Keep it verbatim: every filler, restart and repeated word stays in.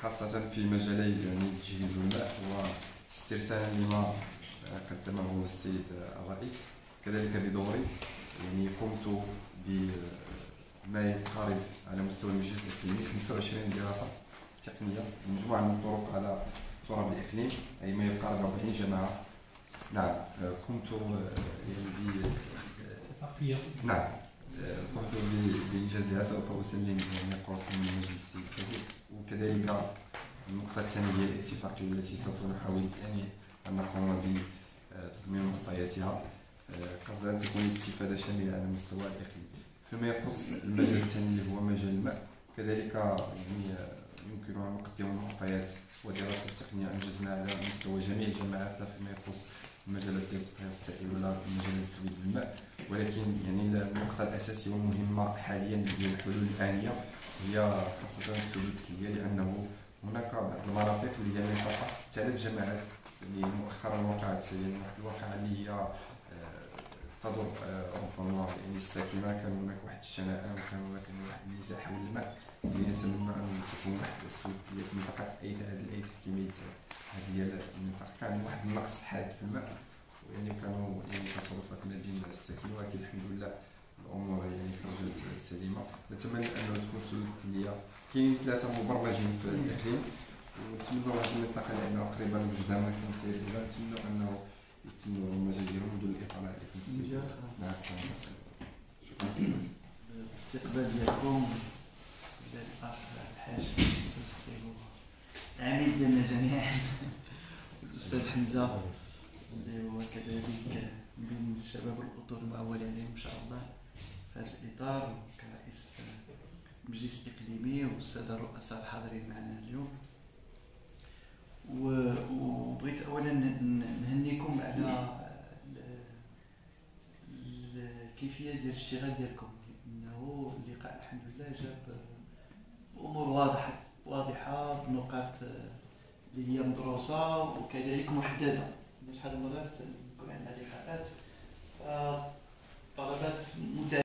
خاصة في مجالي يعني تجهيز الماء واسترسالا لما قدمه السيد الرئيس. كذلك بدوري يعني قمت بما يقارب على مستوى المجلس الإقليمي خمسة وعشرين دراسة تقنية مجموعة من الطرق على تراب الإقليم، أي ما يقارب أربعين جماعة. نعم قمت يعني ب نعم قمت بإنجازها. سوف أسلم يعني قرص من المجلس الكبير. وكذلك النقطة الثانية هي الاتفاقية التي سوف نحاول يعني أن نقوم بتضمين معطياتها قصد أن تكون الاستفادة شاملة على مستوى الإقليم. فيما يخص المجال الثاني اللي هو مجال الماء، كذلك يعني يمكن أن نقدم معطيات ودراسة تقنية أنجزنا على مستوى جميع الجامعات، لا فيما يخص المجالات ديال التطهير السائل ولا مجالات تزويد الماء. ولكن يعني النقطة الأساسية والمهمة حاليا هي الحلول الآنية، هي خاصة السلوك الكلية، لأنه هناك بعض المناطق اللي هي منطقة ثلاث جماعات اللي مؤخرا وقعت يعني واحد الواقعة اللي هي تضر ربما يعني الساكنة. كان هناك واحد الشنآن وكان هناك واحد النزاع حول الماء اللي يتسنى أن تكون واحد السلوك الكلية في منطقة أيت. هذا الأيت كما يتسمى هذه هي المنطقة كان واحد النقص حاد في الماء، ويعني كانوا يعني تصرفات ما بين الساكنين، ولكن الحمد لله الامور يعني خرجت سليمه. نتمنى انه تكون سلوك الكليه. كاينين ثلاثه مبرمجين في الاقليم، ونتمنى واحد المنطقه لانه قريبه لوجدان ما كان سير نتمنى انه يتم البرمجه ديالهم بدون الاطلاع عليكم السيد. نعم شكرا سيدي. الاستقبال ديالكم للاخ الحاج العميد ديالنا جميعا الاستاذ حمزه، وكذلك من الشباب الاطر المعول عليهم ان شاء الله في هذا الاطار، كرئيس المجلس الاقليمي والساده الرؤساء الحاضرين معنا اليوم. وبغيت اولا نهنيكم على الكيفيه ديال الاشتغال ديالكم، انه اللقاء الحمد لله جاب امور واضحه واضحه بنقاط اللي هي مدروسه وكذلك محدده. شحال من مرات يكون عندنا لقاءات طلبات